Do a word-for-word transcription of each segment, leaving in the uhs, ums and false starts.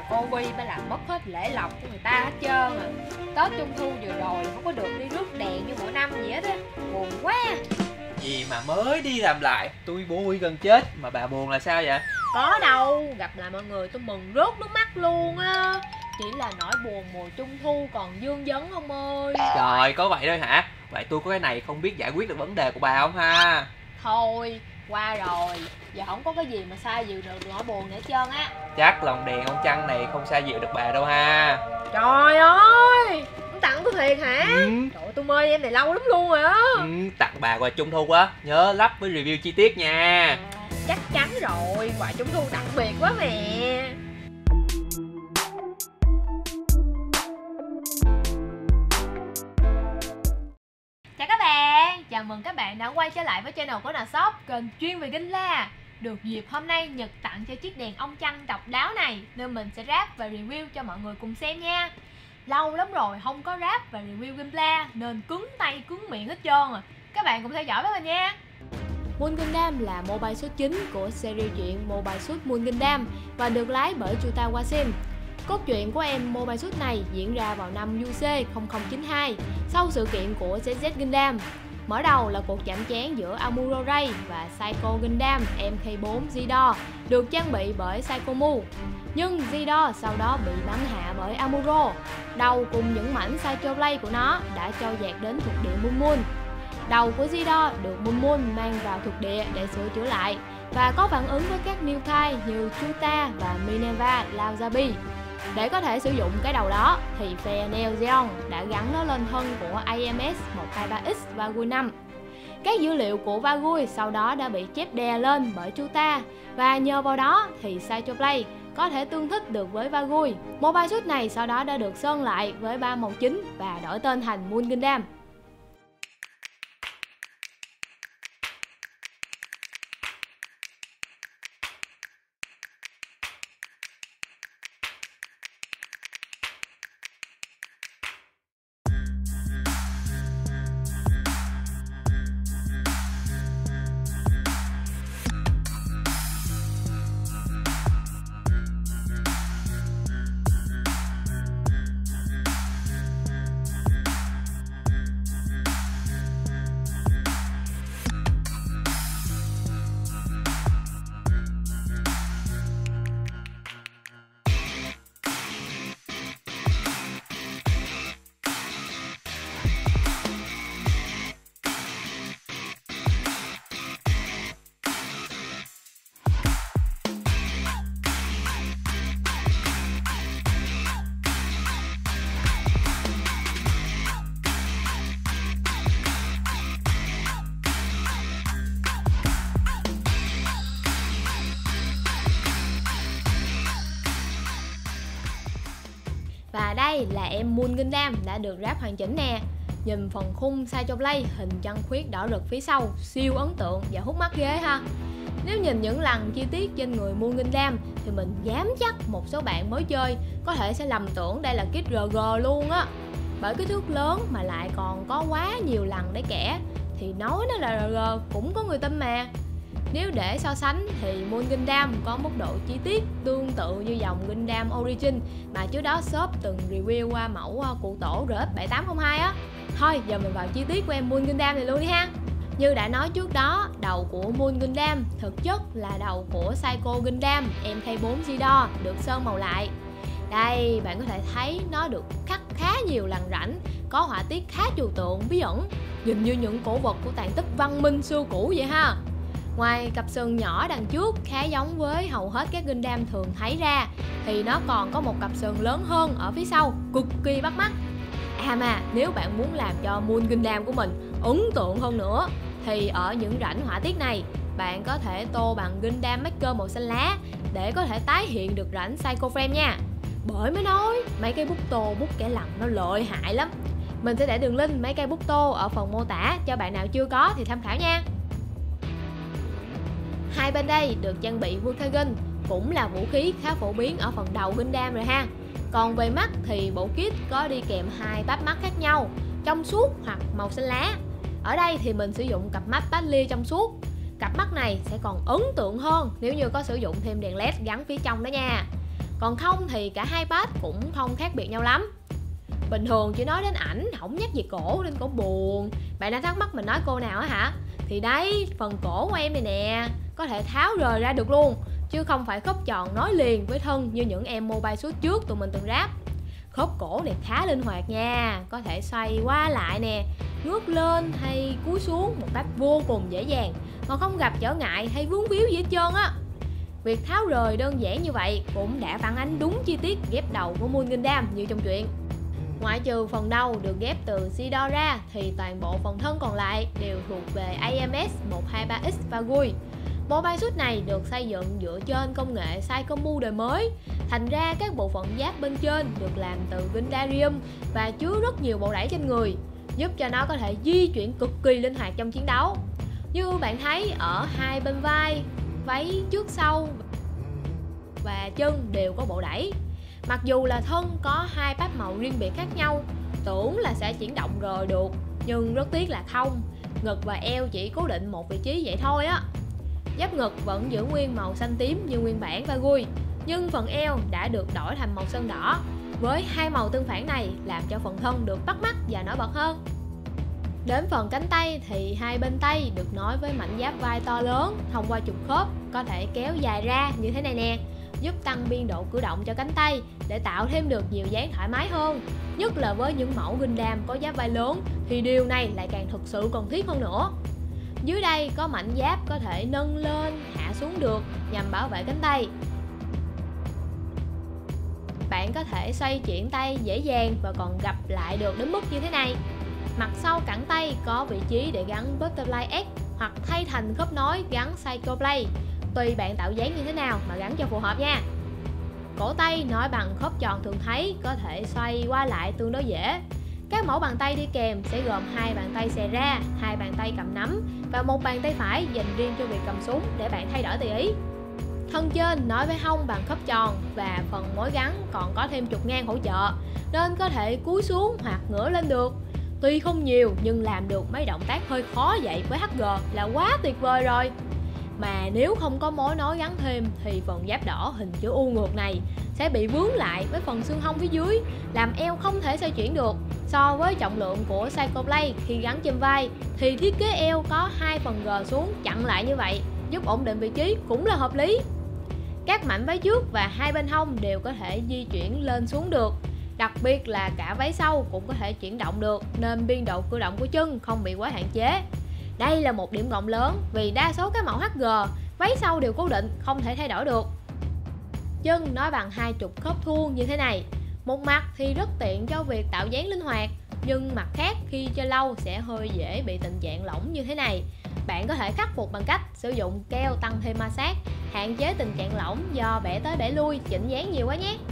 cô Vi mới làm mất hết lễ lộc của người ta hết trơn à. Tết Trung Thu vừa rồi không có được đi rước đèn như mỗi năm gì hết á, buồn quá. Gì mà mới đi làm lại, tôi vui gần chết. Mà bà buồn là sao vậy? Có đâu, gặp lại mọi người tôi mừng rớt nước mắt luôn á. Chỉ là nỗi buồn mùa Trung Thu còn vương vấn ông ơi. Trời, có vậy thôi hả? Vậy tôi có cái này không biết giải quyết được vấn đề của bà không ha? Thôi, qua rồi, giờ không có cái gì mà sai dịu được nỗi buồn nữa hết trơn á. Chắc lòng đèn ông Trăng này không xa dịu được bà đâu ha. Trời ơi, ông tặng tôi thiệt hả? Ừ. Trời ơi, tôi mê em này lâu lắm luôn rồi á. Ừ, tặng bà quà Trung Thu á, nhớ lắp với review chi tiết nha. Chắc chắn rồi, quà Trung Thu đặc biệt quá mẹ. Chào các bạn, chào mừng các bạn đã quay trở lại với channel của Nà Shop, kênh chuyên về Ginla. Được dịp hôm nay Nhật tặng cho chiếc đèn ông Trăng độc đáo này nên mình sẽ ráp và review cho mọi người cùng xem nha. Lâu lắm rồi không có ráp và review Ginla nên cứng tay cứng miệng hết trơn à. Các bạn cùng theo dõi với mình nha. Moon Gundam là mobile suit chính của series truyện Mobile Suit Moon Gundam và được lái bởi Yuta Wasim. Cốt truyện của em Mobile Suit này diễn ra vào năm U C không không chín hai sau sự kiện của Z Z Gundam. Mở đầu là cuộc chạm trán giữa Amuro Ray và Psycho Gundam M K bốn Zidor được trang bị bởi Psycho Mu. Nhưng Zidor sau đó bị bắn hạ bởi Amuro. Đầu cùng những mảnh Psycho Blade của nó đã trôi dạt đến thuộc địa Moon Moon. Đầu của Zidor được Moon Moon mang vào thuộc địa để sửa chữa lại và có phản ứng với các new type như Chuta và Minerva Laozabi. Để có thể sử dụng cái đầu đó thì phe Neo Zeon đã gắn nó lên thân của A M S một hai ba X Vagui năm. Các dữ liệu của Vagui sau đó đã bị chép đè lên bởi Chuta và nhờ vào đó thì Psychoblade có thể tương thích được với Vagui. Mobile suit này sau đó đã được sơn lại với ba màu chính và đổi tên thành Moon Gundam. Và đây là em Moon Gundam đã được ráp hoàn chỉnh nè. Nhìn phần khung Psychoblade hình trăng khuyết đỏ rực phía sau siêu ấn tượng và hút mắt ghê ha. Nếu nhìn những lần chi tiết trên người Moon Gundam thì mình dám chắc một số bạn mới chơi có thể sẽ lầm tưởng đây là kit R G luôn á. Bởi kích thước lớn mà lại còn có quá nhiều lần để kẻ thì nói nó là R G cũng có người tin mà. Nếu để so sánh thì Moon Gundam có mức độ chi tiết tương tự như dòng Gundam Origin mà trước đó shop từng review qua mẫu cụ tổ R X bảy tám không hai á. Thôi giờ mình vào chi tiết của em Moon Gundam này luôn đi ha. Như đã nói trước đó, đầu của Moon Gundam thực chất là đầu của Psycho Gundam M K bốn Zidor được sơn màu lại. Đây bạn có thể thấy nó được cắt khá nhiều lằn rãnh, có họa tiết khá trừu tượng bí ẩn, nhìn như những cổ vật của tàn tích văn minh xưa cũ vậy ha. Ngoài cặp sừng nhỏ đằng trước khá giống với hầu hết các Gundam thường thấy ra thì nó còn có một cặp sừng lớn hơn ở phía sau, cực kỳ bắt mắt. À mà nếu bạn muốn làm cho Moon Gundam của mình ấn tượng hơn nữa thì ở những rãnh họa tiết này bạn có thể tô bằng Gundam Maker màu xanh lá để có thể tái hiện được rãnh Psycho Frame nha. Bởi mới nói mấy cái bút tô bút kẻ lằn nó lợi hại lắm. Mình sẽ để đường link mấy cây bút tô ở phần mô tả cho bạn nào chưa có thì tham khảo nha. Hai bên đây được trang bị Vulcagen, cũng là vũ khí khá phổ biến ở phần đầu Gundam rồi ha. Còn về mắt thì bộ kit có đi kèm hai bắp mắt khác nhau, trong suốt hoặc màu xanh lá. Ở đây thì mình sử dụng cặp mắt Battlia trong suốt. Cặp mắt này sẽ còn ấn tượng hơn nếu như có sử dụng thêm đèn led gắn phía trong đó nha. Còn không thì cả hai pass cũng không khác biệt nhau lắm. Bình thường chỉ nói đến ảnh không nhắc về cổ nên cổ buồn. Bạn đang thắc mắc mình nói cô nào á hả? Thì đấy, phần cổ của em này nè, có thể tháo rời ra được luôn, chứ không phải khớp tròn nối liền với thân như những em mobile suit trước tụi mình từng ráp. Khớp cổ này khá linh hoạt nha, có thể xoay qua lại nè, ngước lên hay cúi xuống một cách vô cùng dễ dàng, còn không gặp trở ngại hay vướng víu gì hết trơn á. Việc tháo rời đơn giản như vậy cũng đã phản ánh đúng chi tiết ghép đầu của Moon Gundam như trong truyện. Ngoại trừ phần đầu được ghép từ Zidore ra thì toàn bộ phần thân còn lại đều thuộc về a em ét một hai ba X Vagui. Mobile suit này được xây dựng dựa trên công nghệ Psycommu đời mới, thành ra các bộ phận giáp bên trên được làm từ Gundarium và chứa rất nhiều bộ đẩy trên người, giúp cho nó có thể di chuyển cực kỳ linh hoạt trong chiến đấu. Như bạn thấy ở hai bên vai, váy trước sau và chân đều có bộ đẩy. Mặc dù là thân có hai pass màu riêng biệt khác nhau, tưởng là sẽ chuyển động rồi được, nhưng rất tiếc là không. Ngực và eo chỉ cố định một vị trí vậy thôi á. Giáp ngực vẫn giữ nguyên màu xanh tím như nguyên bản Vagui, nhưng phần eo đã được đổi thành màu sơn đỏ. Với hai màu tương phản này làm cho phần thân được bắt mắt và nổi bật hơn. Đến phần cánh tay thì hai bên tay được nối với mảnh giáp vai to lớn thông qua trục khớp có thể kéo dài ra như thế này nè, giúp tăng biên độ cử động cho cánh tay để tạo thêm được nhiều dáng thoải mái hơn. Nhất là với những mẫu Gundam có giáp vai lớn thì điều này lại càng thực sự cần thiết hơn nữa. Dưới đây có mảnh giáp có thể nâng lên, hạ xuống được nhằm bảo vệ cánh tay. Bạn có thể xoay chuyển tay dễ dàng và còn gập lại được đến mức như thế này. Mặt sau cẳng tay có vị trí để gắn Butterfly X hoặc thay thành khớp nối gắn Psychoblade. Tùy bạn tạo dáng như thế nào mà gắn cho phù hợp nha. Cổ tay nối bằng khớp tròn thường thấy có thể xoay qua lại tương đối dễ. Các mẫu bàn tay đi kèm sẽ gồm hai bàn tay xè ra, hai bàn tay cầm nắm và một bàn tay phải dành riêng cho việc cầm súng để bạn thay đổi tùy ý. Thân trên nối với hông bằng khớp tròn và phần mối gắn còn có thêm trục ngang hỗ trợ, nên có thể cúi xuống hoặc ngửa lên được. Tuy không nhiều nhưng làm được mấy động tác hơi khó vậy với hát giê là quá tuyệt vời rồi. Mà nếu không có mối nối gắn thêm thì phần giáp đỏ hình chữ U ngược này sẽ bị vướng lại với phần xương hông phía dưới, làm eo không thể xoay chuyển được. So với trọng lượng của Psychoblade khi gắn trên vai thì thiết kế eo có hai phần G xuống chặn lại như vậy, giúp ổn định vị trí cũng là hợp lý. Các mảnh váy trước và hai bên hông đều có thể di chuyển lên xuống được. Đặc biệt là cả váy sau cũng có thể chuyển động được, nên biên độ cử động của chân không bị quá hạn chế. Đây là một điểm cộng lớn vì đa số các mẫu hát giê váy sau đều cố định, không thể thay đổi được. Chân nối bằng hai trục khớp thuôn như thế này. Một mặt thì rất tiện cho việc tạo dáng linh hoạt, nhưng mặt khác khi chơi lâu sẽ hơi dễ bị tình trạng lỏng như thế này. Bạn có thể khắc phục bằng cách sử dụng keo tăng thêm ma sát, hạn chế tình trạng lỏng do bẻ tới bẻ lui, chỉnh dáng nhiều quá nhé.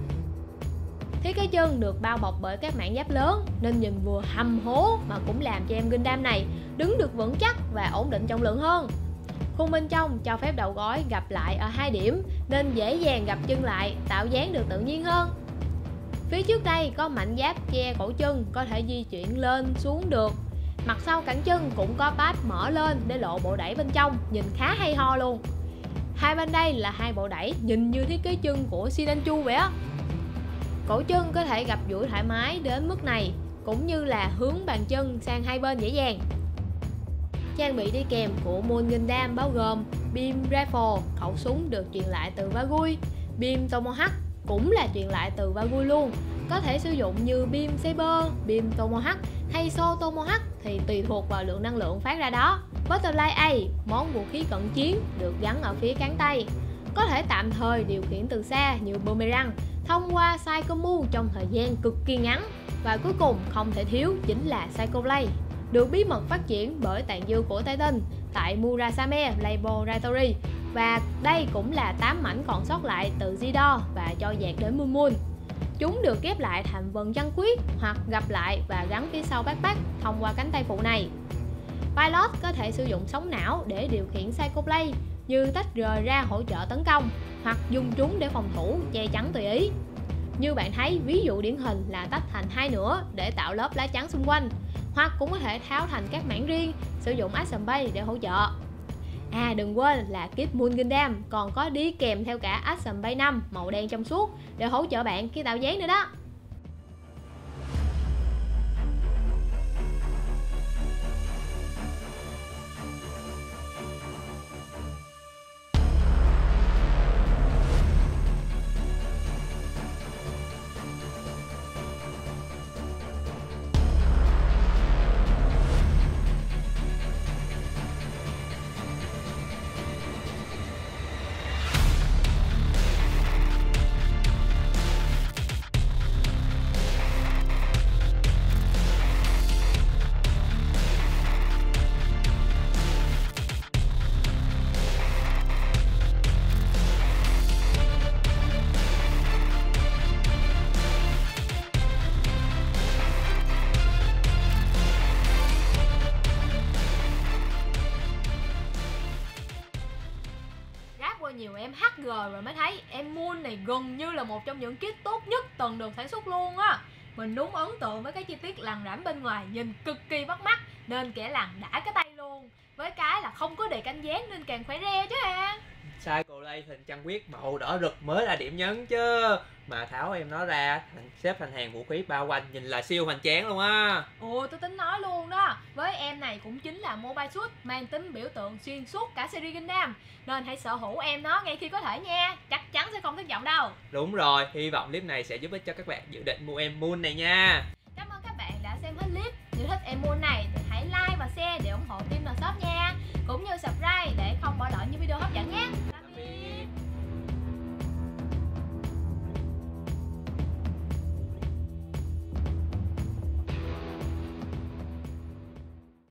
Thiết kế chân được bao bọc bởi các mảng giáp lớn nên nhìn vừa hầm hố mà cũng làm cho em Gundam này đứng được vững chắc và ổn định trọng lượng hơn. Khung bên trong cho phép đầu gối gập lại ở hai điểm nên dễ dàng gập chân lại, tạo dáng được tự nhiên hơn. Phía trước đây có mảnh giáp che cổ chân có thể di chuyển lên xuống được. Mặt sau cẳng chân cũng có pass mở lên để lộ bộ đẩy bên trong, nhìn khá hay ho luôn. Hai bên đây là hai bộ đẩy nhìn như thiết kế chân của Sinanchu vậy á. Cổ chân có thể gập duỗi thoải mái đến mức này, cũng như là hướng bàn chân sang hai bên dễ dàng. Trang bị đi kèm của Moon Gundam bao gồm beam rifle, khẩu súng được truyền lại từ Vagui, beam Tomahawk cũng là truyền lại từ Vagui luôn, có thể sử dụng như beam saber, beam Tomahawk hay so Tomahawk thì tùy thuộc vào lượng năng lượng phát ra đó. Butterfly A, món vũ khí cận chiến được gắn ở phía cán tay, có thể tạm thời điều khiển từ xa như boomerang thông qua Psycommu trong thời gian cực kỳ ngắn. Và cuối cùng không thể thiếu chính là Psychoblade, được bí mật phát triển bởi tàn dư của Titan tại Murasame Laboratory, và đây cũng là tám mảnh còn sót lại từ Zidore và cho dạt đến Moon Moon. Chúng được ghép lại thành vần trăng khuyết hoặc gặp lại và gắn phía sau backpack thông qua cánh tay phụ này. Pilot có thể sử dụng sóng não để điều khiển Psychoblade, như tách rời ra hỗ trợ tấn công hoặc dùng chúng để phòng thủ, che chắn tùy ý. Như bạn thấy, ví dụ điển hình là tách thành hai nửa để tạo lớp lá chắn xung quanh, hoặc cũng có thể tháo thành các mảng riêng, sử dụng Action Bay để hỗ trợ. À đừng quên là kit Moon Gundam còn có đi kèm theo cả Action Bay năm màu đen trong suốt để hỗ trợ bạn khi tạo dáng nữa đó. Nhiều em hát giê rồi mới thấy em Moon này gần như là một trong những kit tốt nhất từng được sản xuất luôn á. Mình đúng ấn tượng với cái chi tiết lằn rãnh bên ngoài nhìn cực kỳ bắt mắt nên kẻ lằn đã cái tay luôn. Với cái là không có đề cánh dáng nên càng phải re chứ ha. Psycho Blade hình trăng khuyết màu đỏ rực mới là điểm nhấn chứ. Mà tháo em nó ra thành xếp thành hàng vũ khí bao quanh nhìn là siêu hoành tráng luôn á. Ồ tôi tính nói luôn đó. Với em này cũng chính là mobile suit mang tính biểu tượng xuyên suốt cả series Gundam. Nên hãy sở hữu em nó ngay khi có thể nha. Chắc chắn sẽ không thất vọng đâu. Đúng rồi, hy vọng clip này sẽ giúp ích cho các bạn dự định mua em Moon này nha. Cảm ơn các bạn đã xem hết clip. Nếu thích em Moon này